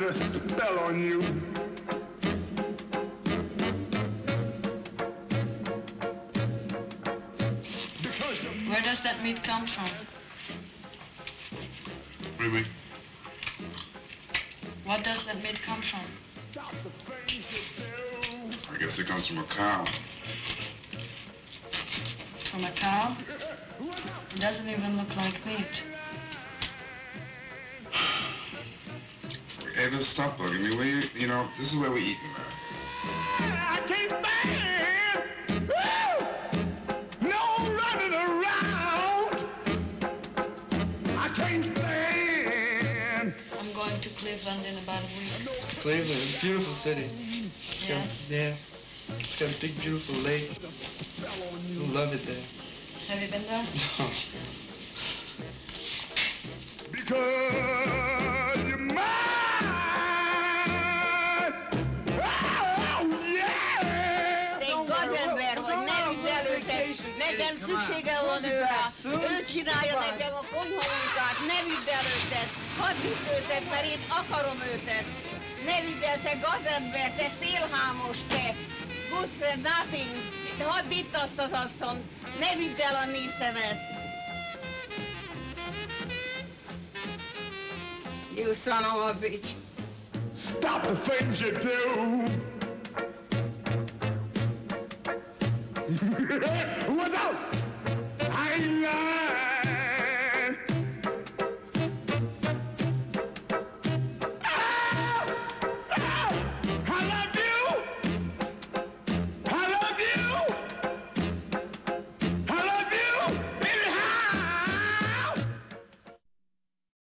a spell on you. Where does that meat come from? What do you mean? What does that meat come from? I guess it comes from a cow. From a cow? It doesn't even look like meat. Hey, let's stop bugging me. You know, this is where we eat now. I can't stand no running around. I can't stand. I'm going to Cleveland in about a week. Cleveland, it's a beautiful city. Yes? Yeah. It's got a big, beautiful lake. I love it there. Have you been there? No. Because you're mine. Oh, yeah! Te egy gazember vagy, ne vidd el őket, nekem szükségem van őre. Ő csinálja nekem a konyhamunkát, ne vidd el őket, hadd vidd őket, mert én akarom őket. Ne vidd el, te gazember, te szélhámos, te good for nothing, hadd itt azt az asszonyt, ne vidd el a nészemet. You son of a bitch. Stop the things you do.